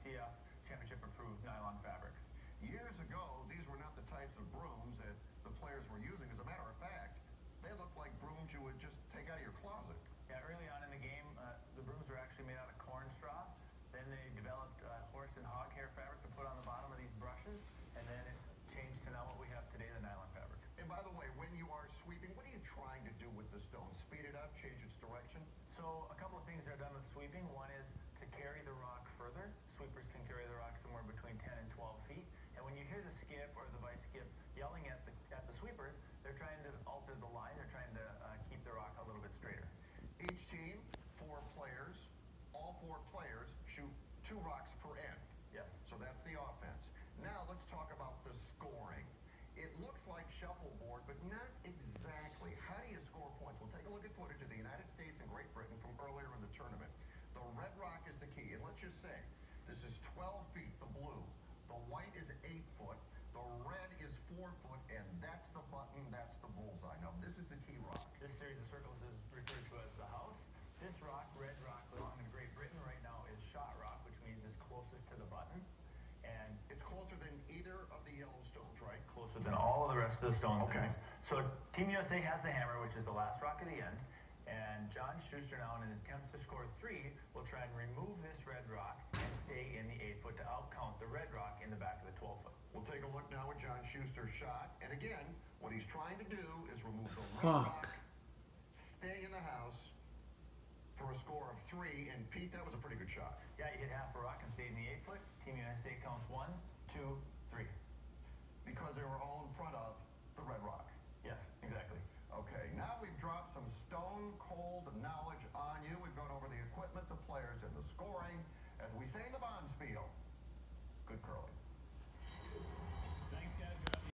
ICF championship approved nylon fabric. Years ago, these were not the types of brooms that the players were using. As a matter of fact, they looked like brooms you would just take out of your closet. Yeah, early on in the game, the brooms were actually made out of corn straw. Then they developed horse and hog hair fabric to put on the bottom of these brushes, and then it changed to now what we have today, the nylon fabric. And by the way, when you are sweeping, what are you trying to do with the stone? Speed it up, change its direction? So a couple of things are done with sweeping. One is to carry the rock further. Sweepers can carry the rock somewhere between 10 and 12 feet. And when you hear the skip or the vice skip yelling at the sweepers, they're trying to alter the line. They're trying to keep the rock a little bit straighter. Each team, 4 players. All 4 players shoot 2 rocks per end. Yes. So that's the offense. Now let's talk about the scoring. It looks like shuffleboard, but not exactly. How do you score points? We'll take a look at footage of the United States and Great Britain from earlier in the tournament. The red rock is the key, and let's just say this is 12 feet, the blue. The white is 8 foot. The red is 4 foot, and that's the button, that's the bullseye. Now, this is the key rock. This series of circles is referred to as the house. This rock, red rock, belonging to Great Britain right now is shot rock, which means it's closest to the button. And it's closer than either of the yellow stones, right? Closer than all of the rest of the stones. Okay. So Team USA has the hammer, which is the last rock at the end. And John Schuster now, in an attempt to score 3, will try and remove this red rock and stay in the 8 foot to outcount the red rock in the back of the 12 foot. We'll take a look now at John Schuster's shot. And again, what he's trying to do is remove the red rock, stay in the house for a score of 3. And Pete, that was a pretty good shot. Yeah, he hit half a rock and stayed in the 8 foot. Team USA counts 1, 2, 3. Because they were all in front of the red rock. Yes, exactly. Okay, now we've dropped some stone cold knowledge